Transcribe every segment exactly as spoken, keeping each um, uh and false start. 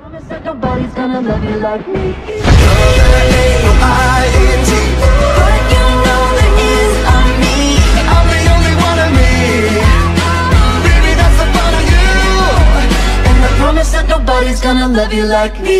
promise that nobody's gonna love you like me. You're the A I N T, But you know there is a me. I'm the only one of me. Baby, that's the part of you. And I promise that nobody's gonna love you like me.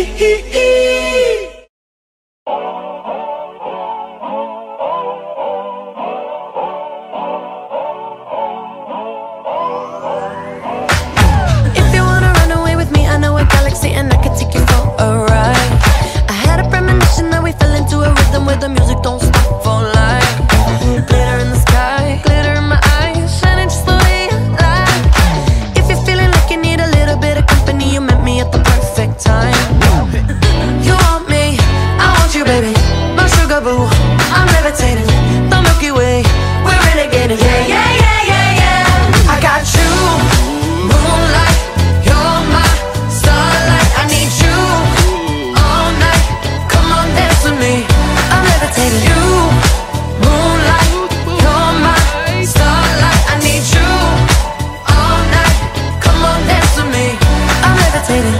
And I could take you for a ride. I had a premonition that we fell into a rhythm where the music don't stop for life. Glitter in the sky, glitter in my eyes, shining just the way I like. If you're feeling like you need a little bit of company, you met me at the perfect time. You want me, I want you, baby. My sugar boo, I'm levitating. The Milky Way, we're renegading. Yeah, yeah, yeah, yeah, yeah. I got you, moonlight. You're my starlight. I need you all night. Come on, dance with me. I'm levitating. You, moonlight. You're my starlight. I need you all night. Come on, dance with me. I'm levitating.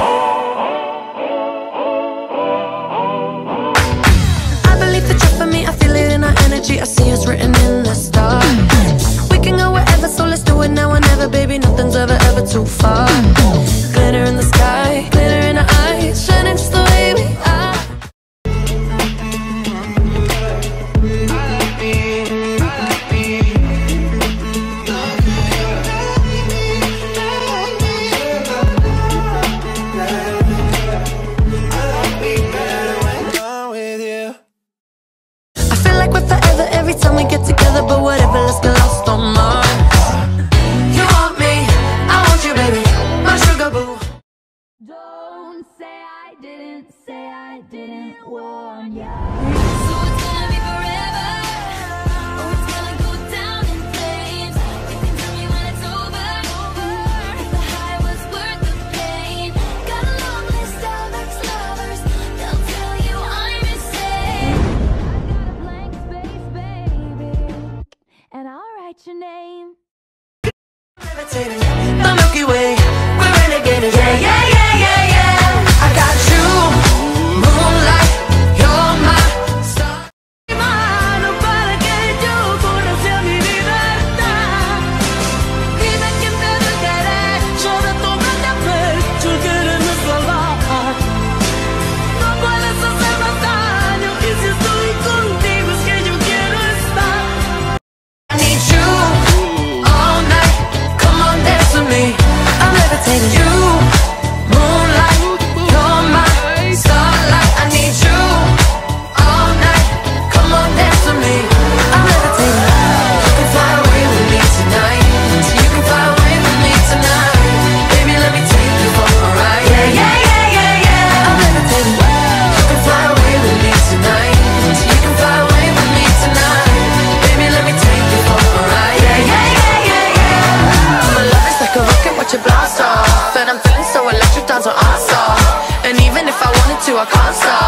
I believe that you're for me. I feel it in our energy. I see us written in the stars. We can go wherever, so let's do it now or never, baby. Nothing's ever, ever too far. Glitter in the sky, glitter in our eyes, shining just the way we are. I feel like we're forever every time we get together, but whatever, let's get lost on Mars. You want me, I want you, baby. My sugar boo. Don't say I didn't, say I didn't warn ya. So it's gonna be forever, or it's gonna go down in flames. You can tell me when it's over, if the high was worth the pain. Got a long list of ex-lovers, they'll tell you I'm insane. I got a blank space, baby, and I'll write your name. Levitating, the Milky Way, we're renegading. Yeah, yeah, yeah, yeah, yeah. I got you, moonlight, you're my star. Mano para que yo conocí a mi libertad. Dime quién te debe querer, yo de tomarte a pecho queriendo salvar. No puedes hacer más daño, que si estoy contigo es que yo quiero estar. I need you all night. Come on, dance with me. I'm levitating. You, moonlight, you're my starlight. I need you all night. Come on, dance with me. I'm levitating. You can fly away with me tonight. You can fly away with me tonight. Baby, let me take you for a ride. Yeah, yeah, yeah, yeah, yeah. I'm levitating. You can fly away with me tonight. You can fly away with me tonight. Baby, let me take you for a ride. Yeah, yeah, yeah, yeah, yeah. My love is like a rocket, watch it blast off. And I'm feeling so electric, down to on stop. And even if I wanted to, I can't stop.